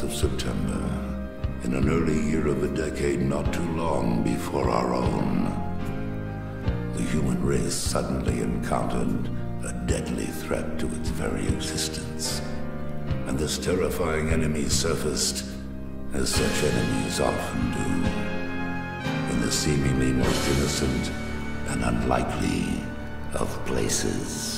of September, in an early year of a decade not too long before our own, the human race suddenly encountered a deadly threat to its very existence. And this terrifying enemy surfaced, as such enemies often do, in the seemingly most innocent and unlikely of places.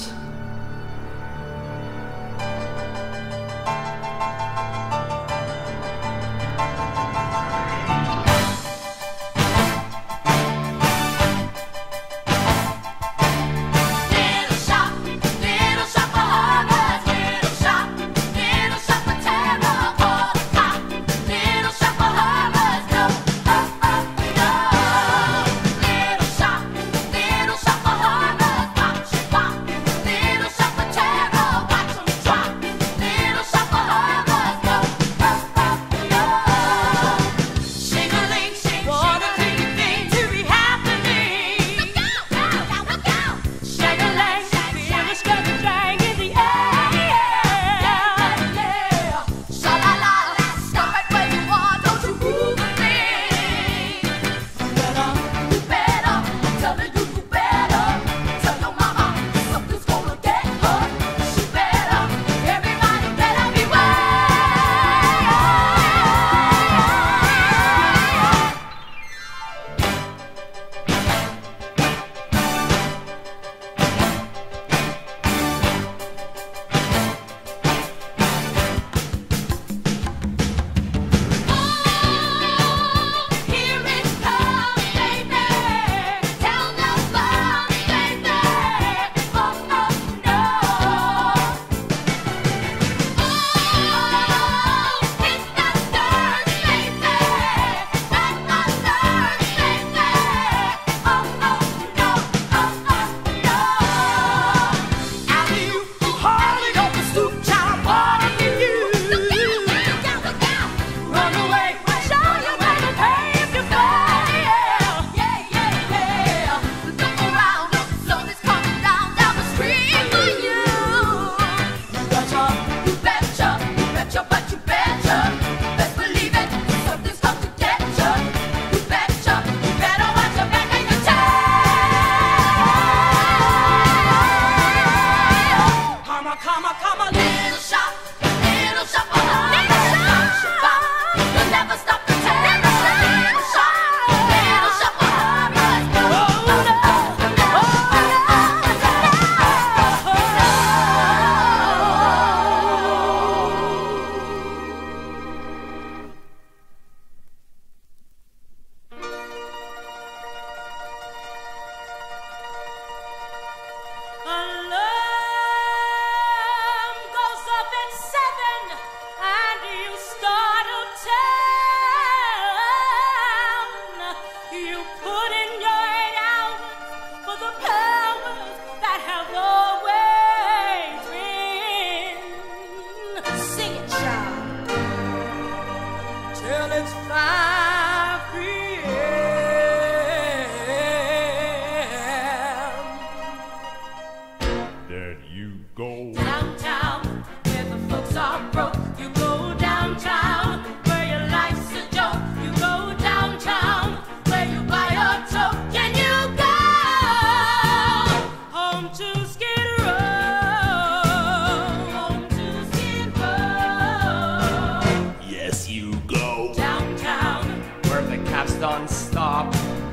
Non-stop.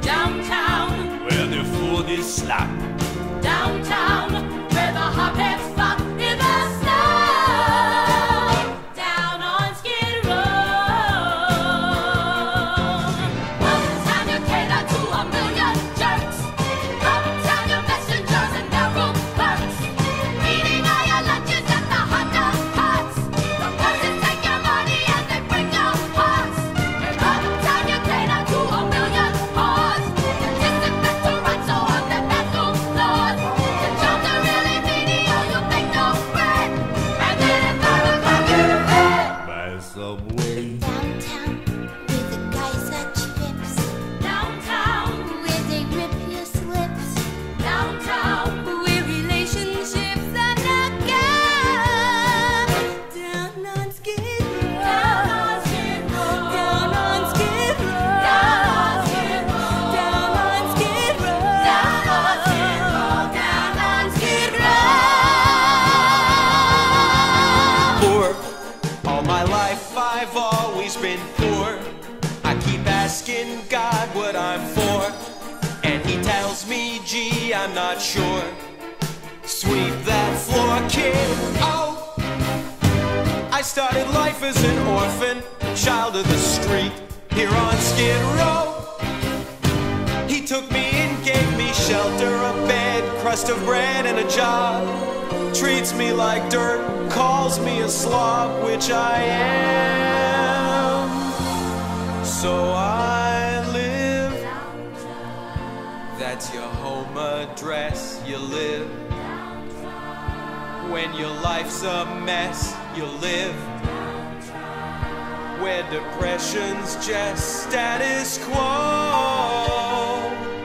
Downtown, where the food is slap. Downtown, where the hopheads flop in the snow. Down on Skid Row. Uptown, you cater to a million jerks. Uptown, your messengers and their room clerks. Eating all your lunches at the hot dog huts. The bosses take your money and they break your hearts. Uptown, you cater to a million hearts. The disinfector rights so on the bathroom. asking God what I'm for, and he tells me, gee, I'm not sure. Sweep that floor, kid. Oh, I started life as an orphan, child of the street, here on Skid Row. He took me in, gave me shelter, a bed, crust of bread, and a job. Treats me like dirt, calls me a slob, which I am. So I live. That's your home address, you live. When your life's a mess, you live. Where depression's just status quo.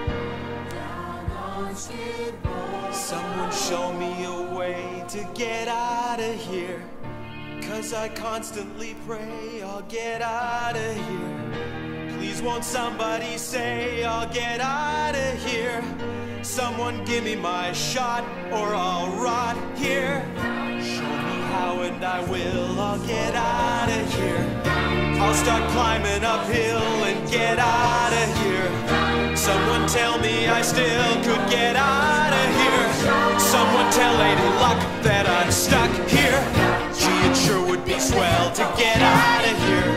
Someone show me a way to get out of here, 'cause I constantly pray I'll get out of here. Please won't somebody say I'll get out of here. Someone give me my shot or I'll rot here. Show me how and I will, I'll get out of here. I'll start climbing uphill and get out of here. Someone tell me I still could get out of here. Someone tell Lady Luck that I'm stuck here. Gee, it sure would be swell to get out of here.